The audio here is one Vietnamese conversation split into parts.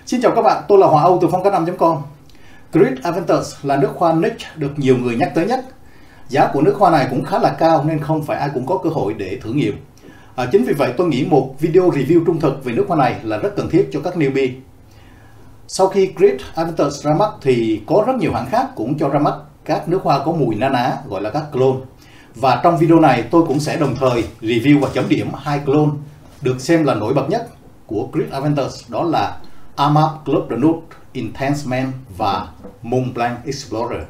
Xin chào các bạn, tôi là Hòa Âu từ phong cách5.com. Creed Aventus là nước hoa niche được nhiều người nhắc tới nhất. Giá của nước hoa này cũng khá là cao nên không phải ai cũng có cơ hội để thử nghiệm. Chính vì vậy tôi nghĩ một video review trung thực về nước hoa này là rất cần thiết cho các newbie. Sau khi Creed Aventus ra mắt thì có rất nhiều hãng khác cũng cho ra mắt các nước hoa có mùi na ná gọi là các clone. Và trong video này tôi cũng sẽ đồng thời review và chấm điểm hai clone được xem là nổi bật nhất của Creed Aventus, đó là Amap Club de Nude Intense Man và Mont Blanc Explorer.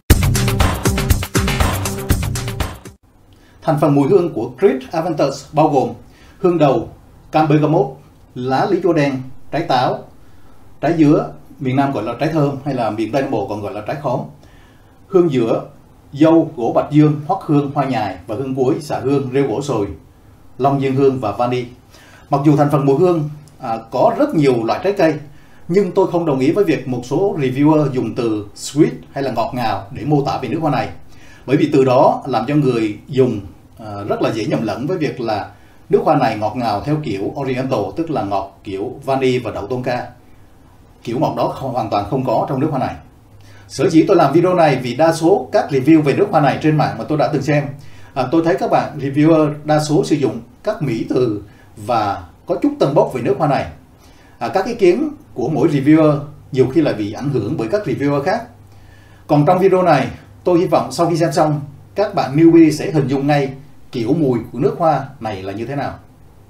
Thành phần mùi hương của Creed Aventus bao gồm hương đầu cam bergamot, lá lý chua đen, trái táo, trái dứa, miền Nam gọi là trái thơm hay là miền Tây Nam Bộ còn gọi là trái khóm, hương giữa, dâu, gỗ bạch dương, hoắc hương, hoa nhài và hương cuối, xạ hương, rêu gỗ sồi, long diên hương và vani. Mặc dù thành phần mùi hương có rất nhiều loại trái cây, nhưng tôi không đồng ý với việc một số reviewer dùng từ sweet hay là ngọt ngào để mô tả về nước hoa này, bởi vì từ đó làm cho người dùng rất là dễ nhầm lẫn với việc là nước hoa này ngọt ngào theo kiểu Oriental, tức là ngọt kiểu vani và đậu tonka. Kiểu ngọt đó hoàn toàn không có trong nước hoa này. Sở dĩ tôi làm video này vì đa số các review về nước hoa này trên mạng mà tôi đã từng xem, tôi thấy các bạn reviewer đa số sử dụng các mỹ từ và có chút tâng bốc về nước hoa này. Các ý kiến của mỗi reviewer nhiều khi là bị ảnh hưởng bởi các reviewer khác. Còn trong video này, tôi hy vọng sau khi xem xong, các bạn newbie sẽ hình dung ngay kiểu mùi của nước hoa này là như thế nào.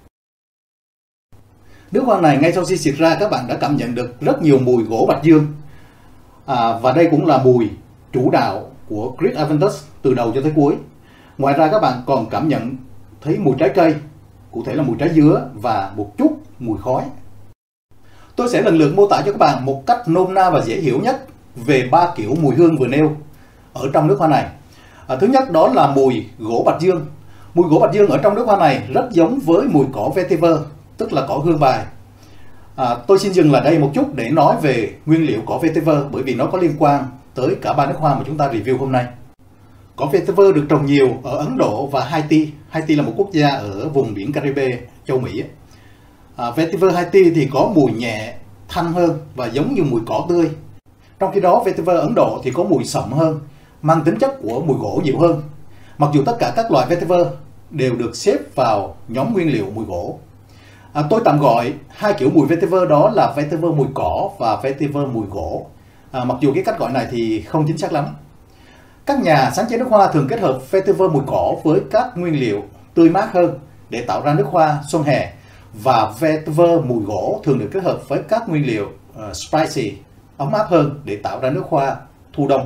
Nước hoa này ngay sau khi xịt ra các bạn đã cảm nhận được rất nhiều mùi gỗ bạch dương. Và đây cũng là mùi chủ đạo của Creed Aventus từ đầu cho tới cuối. Ngoài ra các bạn còn cảm nhận thấy mùi trái cây, cụ thể là mùi trái dứa và một chút mùi khói. Tôi sẽ lần lượt mô tả cho các bạn một cách nôm na và dễ hiểu nhất về ba kiểu mùi hương vừa nêu ở trong nước hoa này. Thứ nhất đó là mùi gỗ bạch dương. Mùi gỗ bạch dương ở trong nước hoa này rất giống với mùi cỏ vetiver, tức là cỏ hương bài. Tôi xin dừng lại đây một chút để nói về nguyên liệu cỏ vetiver, bởi vì nó có liên quan tới cả ba nước hoa mà chúng ta review hôm nay. Cỏ vetiver được trồng nhiều ở Ấn Độ và Haiti. Haiti là một quốc gia ở vùng biển Caribe, châu Mỹ. Vetiver Haiti thì có mùi nhẹ, thanh hơn và giống như mùi cỏ tươi. Trong khi đó vetiver Ấn Độ thì có mùi sậm hơn, mang tính chất của mùi gỗ nhiều hơn. Mặc dù tất cả các loại vetiver đều được xếp vào nhóm nguyên liệu mùi gỗ. Tôi tạm gọi hai kiểu mùi vetiver đó là vetiver mùi cỏ và vetiver mùi gỗ. Mặc dù cái cách gọi này thì không chính xác lắm. Các nhà sáng chế nước hoa thường kết hợp vetiver mùi cỏ với các nguyên liệu tươi mát hơn để tạo ra nước hoa xuân hè, và vetiver mùi gỗ thường được kết hợp với các nguyên liệu spicy, ấm áp hơn để tạo ra nước hoa thu đông.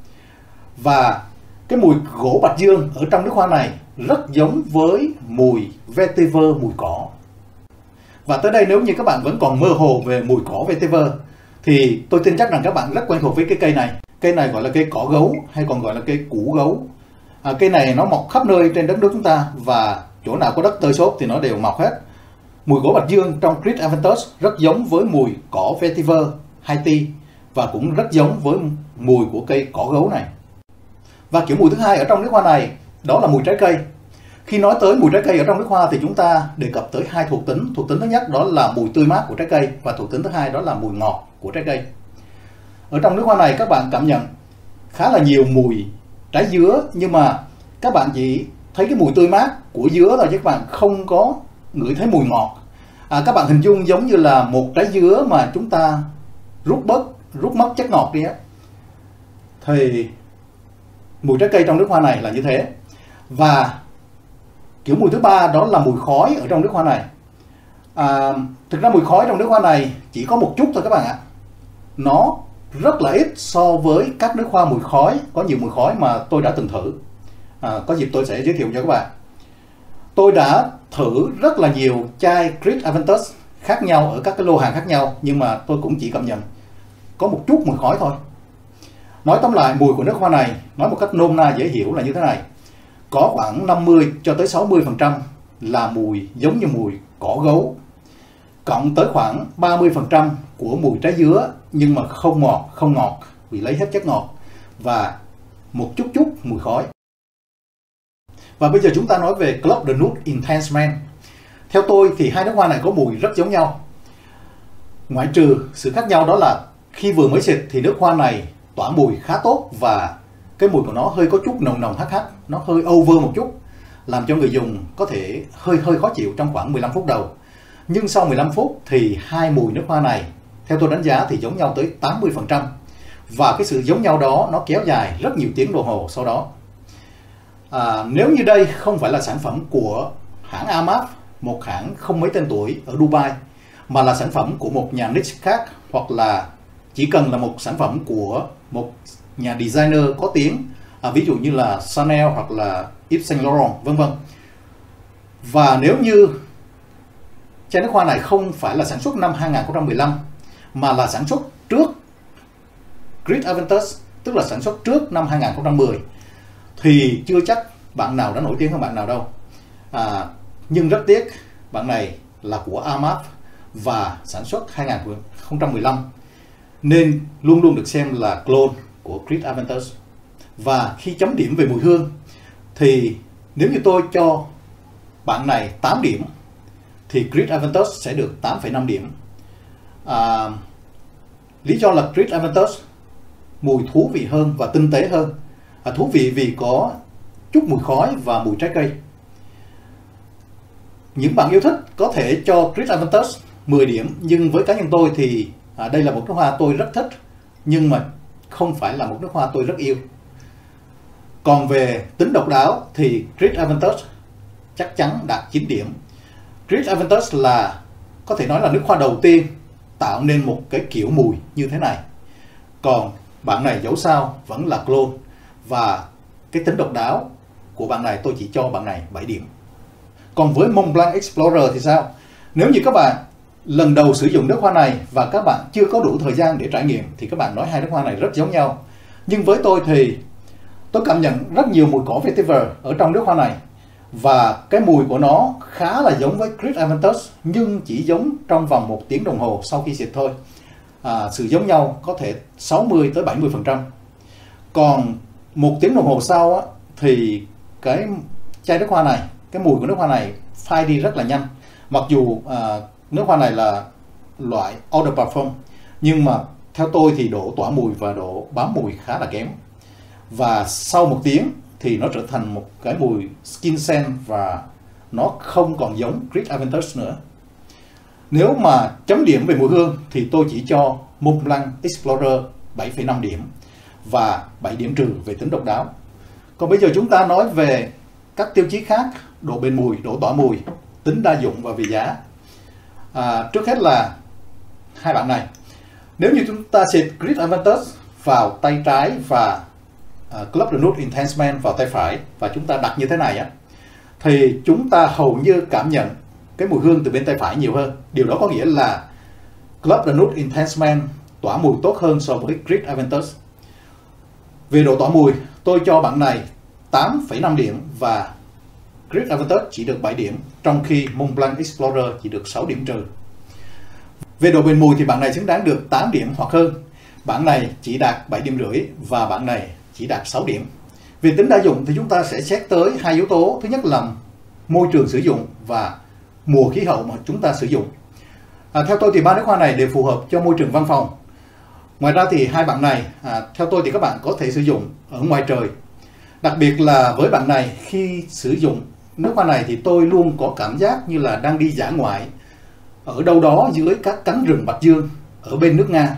Và cái mùi gỗ bạch dương ở trong nước hoa này rất giống với mùi vetiver mùi cỏ. Và tới đây nếu như các bạn vẫn còn mơ hồ về mùi cỏ vetiver thì tôi tin chắc rằng các bạn rất quen thuộc với cái cây này. Cây này gọi là cây cỏ gấu hay còn gọi là cây củ gấu. Cây này nó mọc khắp nơi trên đất nước chúng ta và chỗ nào có đất tơi xốp thì nó đều mọc hết. Mùi gỗ bạch dương trong Creed Aventus rất giống với mùi cỏ vetiver Haiti và cũng rất giống với mùi của cây cỏ gấu này. Và kiểu mùi thứ hai ở trong nước hoa này đó là mùi trái cây. Khi nói tới mùi trái cây ở trong nước hoa thì chúng ta đề cập tới hai thuộc tính. Thuộc tính thứ nhất đó là mùi tươi mát của trái cây và thuộc tính thứ hai đó là mùi ngọt của trái cây. Ở trong nước hoa này các bạn cảm nhận khá là nhiều mùi trái dứa, nhưng mà các bạn chỉ thấy cái mùi tươi mát của dứa thôi chứ các bạn không có ngửi thấy mùi ngọt. Các bạn hình dung giống như là một trái dứa mà chúng ta rút mất chất ngọt đi á. Thì mùi trái cây trong nước hoa này là như thế. Và kiểu mùi thứ ba đó là mùi khói ở trong nước hoa này. Thực ra mùi khói trong nước hoa này chỉ có một chút thôi các bạn ạ. Nó rất là ít so với các nước hoa mùi khói, có nhiều mùi khói mà tôi đã từng thử. Có dịp tôi sẽ giới thiệu cho các bạn. Tôi đã thử rất là nhiều chai Creed Aventus khác nhau ở các cái lô hàng khác nhau, nhưng mà tôi cũng chỉ cảm nhận có một chút mùi khói thôi. Nói tóm lại, mùi của nước hoa này, nói một cách nôm na dễ hiểu là như thế này. Có khoảng 50 cho tới 60% là mùi giống như mùi cỏ gấu, cộng tới khoảng 30% của mùi trái dứa nhưng mà không ngọt vì lấy hết chất ngọt, và một chút mùi khói. Và bây giờ chúng ta nói về Club de Nude Intense Man. Theo tôi thì hai nước hoa này có mùi rất giống nhau. Ngoại trừ sự khác nhau đó là khi vừa mới xịt thì nước hoa này tỏa mùi khá tốt và cái mùi của nó hơi có chút nồng nồng hắc hắc, nó hơi over một chút, làm cho người dùng có thể hơi khó chịu trong khoảng 15 phút đầu. Nhưng sau 15 phút thì hai mùi nước hoa này theo tôi đánh giá thì giống nhau tới 80%. Và cái sự giống nhau đó nó kéo dài rất nhiều tiếng đồng hồ sau đó. Nếu như đây không phải là sản phẩm của hãng Amaf, một hãng không mấy tên tuổi ở Dubai, mà là sản phẩm của một nhà niche khác, hoặc là chỉ cần là một sản phẩm của một nhà designer có tiếng, ví dụ như là Chanel hoặc là Yves Saint Laurent vân vân. Và nếu như chai nước hoa này không phải là sản xuất năm 2015 mà là sản xuất trước Creed Aventus, tức là sản xuất trước năm 2010, thì chưa chắc bạn nào đã nổi tiếng hơn bạn nào đâu. Nhưng rất tiếc, bạn này là của Amaf và sản xuất 2015, nên luôn luôn được xem là clone của Creed Aventus. Và khi chấm điểm về mùi hương thì nếu như tôi cho bạn này 8 điểm thì Creed Aventus sẽ được 8,5 điểm. Lý do là Creed Aventus mùi thú vị hơn và tinh tế hơn. Thú vị vì có chút mùi khói và mùi trái cây. Những bạn yêu thích có thể cho Creed Aventus 10 điểm, nhưng với cá nhân tôi thì đây là một nước hoa tôi rất thích, nhưng mà không phải là một nước hoa tôi rất yêu. Còn về tính độc đáo thì Creed Aventus chắc chắn đạt 9 điểm. Creed Aventus là có thể nói là nước hoa đầu tiên tạo nên một cái kiểu mùi như thế này. Còn bạn này dẫu sao vẫn là clone, và cái tính độc đáo của bạn này tôi chỉ cho bạn này 7 điểm. Còn với Montblanc Explorer thì sao? Nếu như các bạn lần đầu sử dụng nước hoa này và các bạn chưa có đủ thời gian để trải nghiệm thì các bạn nói hai nước hoa này rất giống nhau. Nhưng với tôi thì tôi cảm nhận rất nhiều mùi cỏ vetiver ở trong nước hoa này, và cái mùi của nó khá là giống với Creed Aventus, nhưng chỉ giống trong vòng 1 tiếng đồng hồ sau khi xịt thôi. Sự giống nhau có thể 60 tới 70%. Còn 1 tiếng đồng hồ sau thì cái chai nước hoa này, cái mùi của nước hoa này phai đi rất là nhanh. Mặc dù nước hoa này là loại Eau de Parfum, nhưng mà theo tôi thì độ tỏa mùi và độ bám mùi khá là kém. Và sau 1 tiếng thì nó trở thành một cái mùi skin scent và nó không còn giống Creed Aventus nữa. Nếu mà chấm điểm về mùi hương thì tôi chỉ cho Montblanc Explorer 7,5 điểm và 7 điểm trừ về tính độc đáo. Còn bây giờ chúng ta nói về các tiêu chí khác: độ bền mùi, độ tỏa mùi, tính đa dụng và về giá. Trước hết là hai bạn này. Nếu như chúng ta xịt Creed Aventus vào tay trái và Club de Nude Intense Man vào tay phải, và chúng ta đặt như thế này thì chúng ta hầu như cảm nhận cái mùi hương từ bên tay phải nhiều hơn. Điều đó có nghĩa là Club de Nude Intense Man tỏa mùi tốt hơn so với Creed Aventus. Về độ tỏa mùi, tôi cho bạn này 8,5 điểm và Creed Aventus chỉ được 7 điểm, trong khi Montblanc Explorer chỉ được 6 điểm trừ. Về độ bền mùi thì bạn này xứng đáng được 8 điểm hoặc hơn. Bạn này chỉ đạt 7 điểm rưỡi và bạn này chỉ đạt 6 điểm. Về tính đa dụng thì chúng ta sẽ xét tới hai yếu tố. Thứ nhất là môi trường sử dụng và mùa khí hậu mà chúng ta sử dụng. Theo tôi thì ba nước hoa này đều phù hợp cho môi trường văn phòng. Ngoài ra thì hai bạn này, theo tôi thì các bạn có thể sử dụng ở ngoài trời. Đặc biệt là với bạn này, khi sử dụng nước hoa này thì tôi luôn có cảm giác như là đang đi dã ngoại ở đâu đó dưới các cánh rừng Bạch Dương ở bên nước Nga.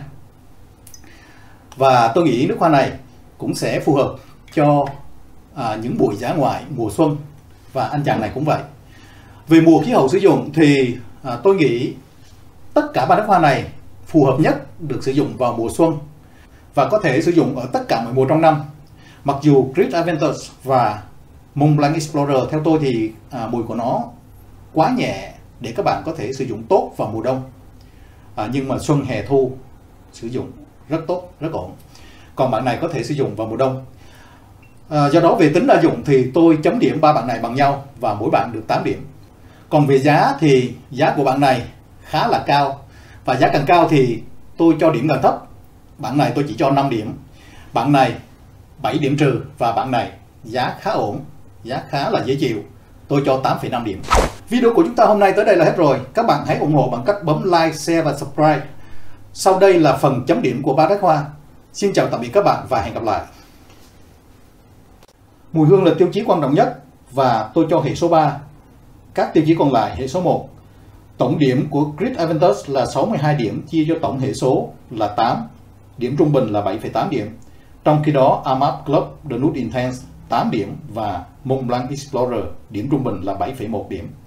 Và tôi nghĩ nước hoa này cũng sẽ phù hợp cho những buổi dã ngoại mùa xuân, và anh chàng này cũng vậy. Về mùa khí hậu sử dụng thì tôi nghĩ tất cả ba nước hoa này phù hợp nhất được sử dụng vào mùa xuân và có thể sử dụng ở tất cả mọi mùa trong năm. Mặc dù Creed Aventus và Montblanc Explorer theo tôi thì mùi của nó quá nhẹ để các bạn có thể sử dụng tốt vào mùa đông, nhưng mà xuân hè thu sử dụng rất tốt, rất ổn. Còn bạn này có thể sử dụng vào mùa đông. Do đó về tính đa dụng thì tôi chấm điểm ba bạn này bằng nhau và mỗi bạn được 8 điểm. Còn về giá thì giá của bạn này khá là cao, và giá càng cao thì tôi cho điểm càng thấp. Bạn này tôi chỉ cho 5 điểm, bạn này 7 điểm trừ, và bạn này giá khá ổn, giá khá là dễ chịu, tôi cho 8,5 điểm. Video của chúng ta hôm nay tới đây là hết rồi. Các bạn hãy ủng hộ bằng cách bấm like, share và subscribe. Sau đây là phần chấm điểm của Ba Đát Hoa. Xin chào tạm biệt các bạn và hẹn gặp lại. Mùi hương là tiêu chí quan trọng nhất và tôi cho hệ số 3. Các tiêu chí còn lại hệ số 1. Tổng điểm của Creed Aventus là 62 điểm chia cho tổng hệ số là 8. Điểm trung bình là 7,8 điểm. Trong khi đó Amarth Club The Nude Intense 8 điểm và Mont Blanc Explorer điểm trung bình là 7,1 điểm.